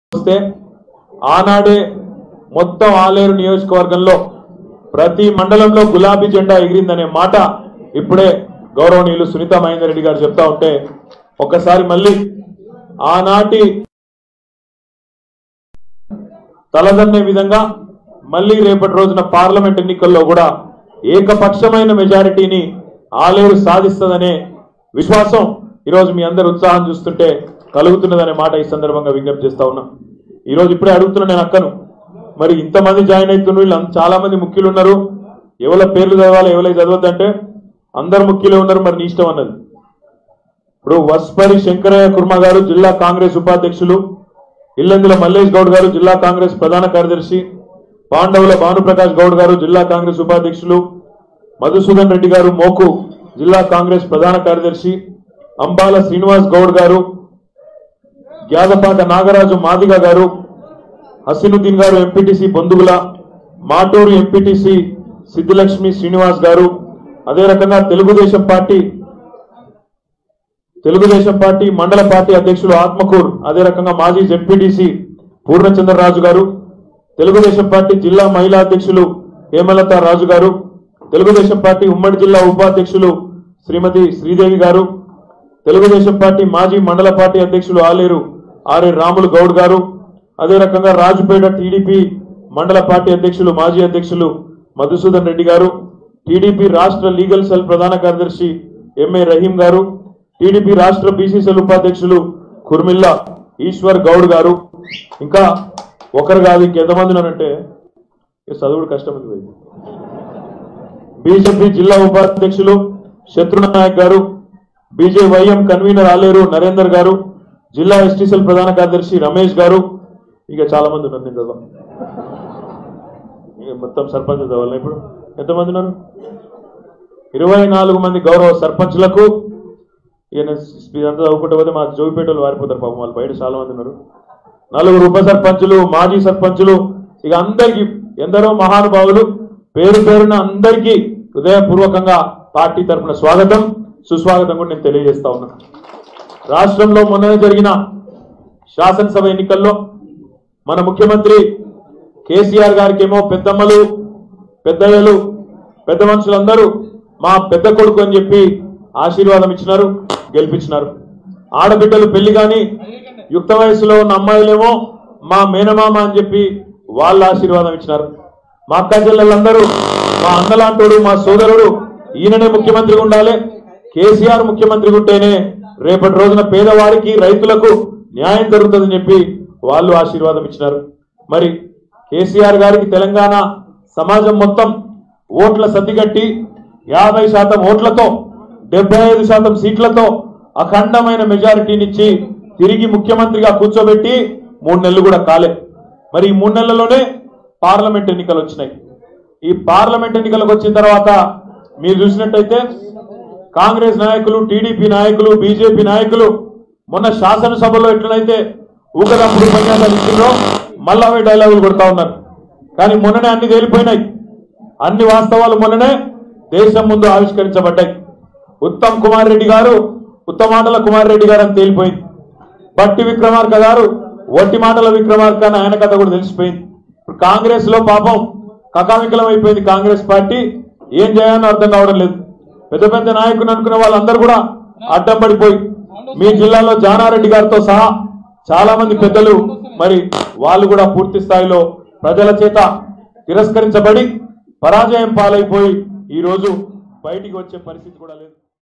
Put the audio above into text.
వస్తే ఆనాడే మొత్తం ఆలేరు నియోజకవర్గంలో ప్రతి మండలంలో గులాబీ జెండా ఎగిరిందనే మాట ఇప్పుడే గౌరవనీయులు సునీతా మహేందర్ రెడ్డి గారు చెప్తా ఉంటే ఒక్కసారి మళ్ళీ ఆనాటి తలదన్నే విధంగా మళ్ళీ రేపటి రోజున పార్లమెంట్ ఎన్నికల్లో కూడా ఏకపక్షమైన మెజారిటీని ఆలేరు సాధిస్తదనే విశ్వాసం ఈరోజు మీ అందరి ఉత్సాహం చూస్తుంటే కలుగుతున్నదనే మాట ఈ సందర్భంగా విజ్ఞప్తి చేస్తా ఉన్నా। ఈరోజు ఇప్పుడే అడుగుతున్నా నేను అక్కను, మరి ఇంతమంది జాయిన్ అవుతున్నారు, వీళ్ళు చాలా మంది ముఖ్యులు ఉన్నారు, ఎవరి పేర్లు చదవాలి ఎవరి చదవద్దంటే అందరు ముఖ్యులే ఉన్నారు, మరి నీ ఇష్టం అన్నది। ఇప్పుడు వస్పరి శంకరయ్య కుర్మ గారు జిల్లా కాంగ్రెస్ ఉపాధ్యక్షులు, ఇల్లందుల మల్లేష్ గౌడ్ గారు జిల్లా కాంగ్రెస్ ప్రధాన కార్యదర్శి, పాండవుల భానుప్రకాష్ గౌడ్ గారు జిల్లా కాంగ్రెస్ ఉపాధ్యక్షులు, మధుసూదన్ రెడ్డి గారు మోకు జిల్లా కాంగ్రెస్ ప్రధాన కార్యదర్శి, అంబాల శ్రీనివాస్ గౌడ్ గారు, గ్యాదపాట నాగరాజు మాదిగ గారు, హసీనుద్దీన్ గారు ఎంపీటీసీ బొందుగుల, మాటూరు ఎంపీటీసీ సిద్ధిలక్ష్మి శ్రీనివాస్ గారు, అదే రకంగా తెలుగుదేశం పార్టీ మండల పార్టీ అధ్యక్షులు ఆత్మకూర్, అదే రకంగా మాజీ జెడ్పీటీసీ పూర్ణచంద్రరాజు గారు, తెలుగుదేశం పార్టీ జిల్లా మహిళా అధ్యక్షులు హేమలత రాజు గారు, తెలుగుదేశం పార్టీ ఉమ్మడి జిల్లా ఉపాధ్యక్షులు శ్రీమతి శ్రీదేవి గారు, తెలుగుదేశం పార్టీ మాజీ మండల పార్టీ అధ్యక్షులు ఆలేరు ఆర్ఏ రాములు గౌడ్ గారు, అదే రకంగా రాజుపేట టీడీపీ మండల పార్టీ అధ్యక్షులు మాజీ అధ్యక్షులు మధుసూదన్ రెడ్డి గారు, టీడీపీ రాష్ట్ర లీగల్ సెల్ ప్రధాన కార్యదర్శి ఎంఏ రహీం గారు, టీడీపీ రాష్ట్ర బీసీ సెల్ ఉపాధ్యక్షులు కుర్మిల్లా ఈశ్వర్ గౌడ్ గారు, ఇంకా ఒకరు కాదు ఇంకెంతమంది ఉన్నారంటే చదువుడు కష్టమైంది। బీజేపీ జిల్లా ఉపాధ్యక్షులు శత్రునాయక్ గారు, బీజేవైఎం కన్వీనర్ ఆలేరు నరేందర్ గారు, జిల్లా ఎస్టీసెల్ ప్రధాన కార్యదర్శి రమేష్ గారు, ఇక చాలా మంది ఉన్నారు, నేను చదవ మొత్తం సర్పంచ్ చదవాలి। ఇప్పుడు ఎంతమంది ఉన్నారు? 24 మంది గౌరవ సర్పంచ్లకు, ఇదంతా చదువుకుంటే పోతే మా జోగిపేటలు వారిపోతారు పాపం, వాళ్ళు బయట చాలా మంది ఉన్నారు, 4 ఉప సర్పంచులు మాజీ సర్పంచులు, ఇక అందరికీ ఎందరో మహానుభావులు పేరు పేరున అందరికీ హృదయపూర్వకంగా పార్టీ తరఫున స్వాగతం సుస్వాగతం కూడా నేను తెలియజేస్తా ఉన్నా। రాష్ట్రంలో మొన్ననే జరిగిన శాసనసభ ఎన్నికల్లో మన ముఖ్యమంత్రి కేసీఆర్ గారికి ఏమో పెద్దమ్మలు పెద్దయ్యలు పెద్ద మనుషులందరూ మా పెద్ద కొడుకు అని చెప్పి ఆశీర్వాదం ఇచ్చినారు, గెలిపించినారు। ఆడబిడ్డలు పెళ్లి కానీ యుక్త వయసులో ఉన్న అమ్మాయిలేమో మా మేనమామ అని చెప్పి వాళ్ళ ఆశీర్వాదం ఇచ్చినారు। మా అక్క చెల్లెళ్ళందరూ మా అన్నలాంటోడు మా సోదరుడు ఈయననే ముఖ్యమంత్రిగా ఉండాలి, కేసీఆర్ ముఖ్యమంత్రి ఉంటేనే రేపటి రోజున పేదవారికి రైతులకు న్యాయం జరుగుతుందని చెప్పి వాళ్ళు ఆశీర్వాదం ఇచ్చినారు। మరి కేసీఆర్ గారికి తెలంగాణ సమాజం మొత్తం ఓట్ల సర్దిగట్టి 50% ఓట్లతో 75% సీట్లతో అఖండమైన మెజారిటీనిచ్చి తిరిగి ముఖ్యమంత్రిగా కూర్చోబెట్టి 3 నెలలు కూడా కాలే। మరి ఈ 3 నెలల్లోనే పార్లమెంట్ ఎన్నికలు వచ్చినాయి। ఈ పార్లమెంట్ ఎన్నికలకు వచ్చిన తర్వాత మీరు చూసినట్టయితే కాంగ్రెస్ నాయకులు, టీడీపీ నాయకులు, బీజేపీ నాయకులు మొన్న శాసనసభలో ఎట్లనైతే ఊకదప్పుడు ఉపన్యాసాలు ఇచ్చిండ్రో మళ్ళా అవి డైలాగులు కొడతా ఉన్నారు। కానీ మొన్ననే అన్ని తేలిపోయినాయి, అన్ని వాస్తవాలు మొన్ననే దేశం ముందు ఆవిష్కరించబడ్డాయి। ఉత్తమాటల కుమార్ రెడ్డి గారు అని తేలిపోయింది, బట్టి విక్రమార్క గారు వట్టి మాటల విక్రమార్క అని ఆయన కథ కూడా తెలిసిపోయింది। ఇప్పుడు కాంగ్రెస్ లో పాపం కకావికలం అయిపోయింది కాంగ్రెస్ పార్టీ, ఏం చేయాలో అర్థం కావడం లేదు। పెద్ద పెద్ద నాయకులు అనుకున్న వాళ్ళందరూ కూడా అడ్డం పడిపోయి మీ జిల్లాలో జానారెడ్డి గారితో సహా చాలా మంది పెద్దలు మరి వాళ్ళు కూడా పూర్తి స్థాయిలో ప్రజల చేత తిరస్కరించబడి పరాజయం పాలైపోయి ఈ రోజు బయటికి వచ్చే పరిస్థితి కూడా లేదు।